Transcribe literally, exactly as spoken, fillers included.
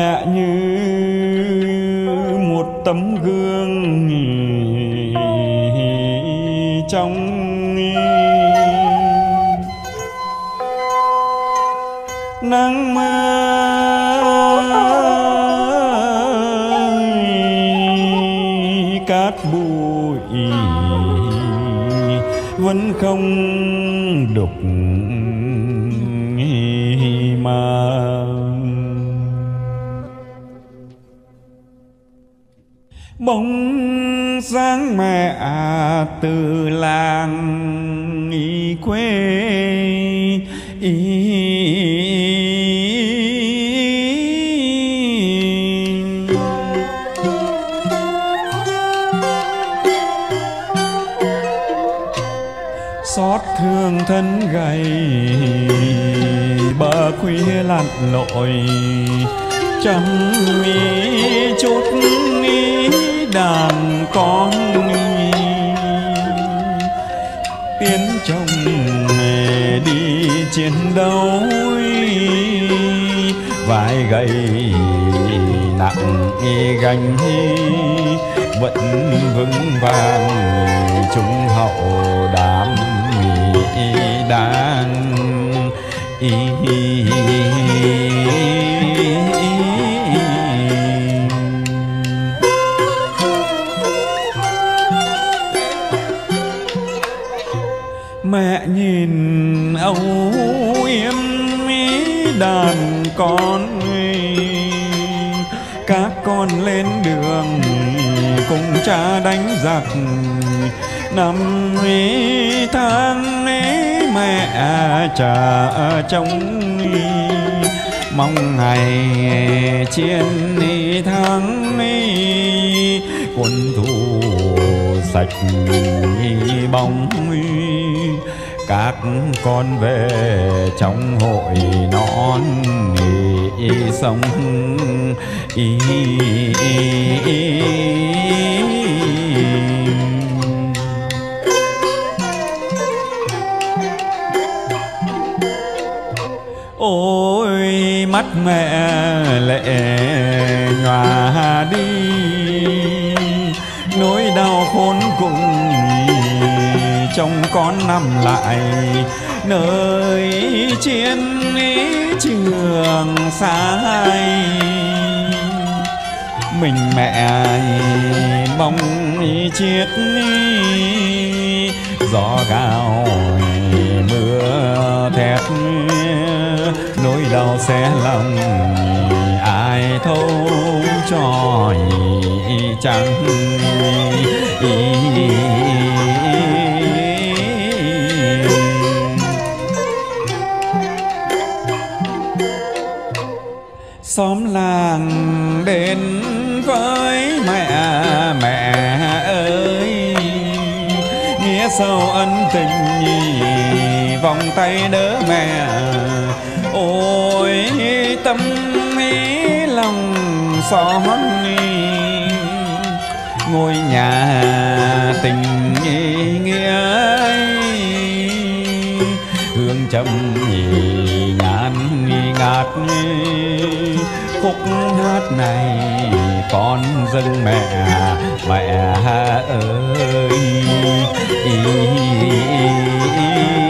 mẹ như một tấm gương trong nắng mưa cát bụi vẫn không đục mà. Bóng dáng mẹ từ làng ý quê ý xót thương thân gầy bờ khuya lặn lội chăm mi chút mi đàn con tiến chồng đi chiến đấu vai gầy nặng gánh vẫn vững vàng trung hậu đám đang ý. Mẹ nhìn âu yếm đàn con, các con lên đường cùng cha đánh giặc. Năm tháng mẹ trả trông mong ngày chiến thắng quân thù sạch bóng. Các con về trong hội nón sống ý, ý, ý. Ôi mắt mẹ lệ nhòa đi, nỗi đau khốn cùng trong con nằm lại nơi chiến trường xa. Mình mẹ bóng chết gió gào mưa thét, nỗi đau xé lòng ai thấu cho chẳng. Xóm làng đến với mẹ, mẹ ơi nghĩa sâu ân tình vòng tay đỡ mẹ. Ôi tâm ý lòng xót ngôi nhà tình nghĩa ấy, hương trầm ngát ngát. Khúc hát này con dâng mẹ, mẹ ơi. Ý, ý, ý, ý.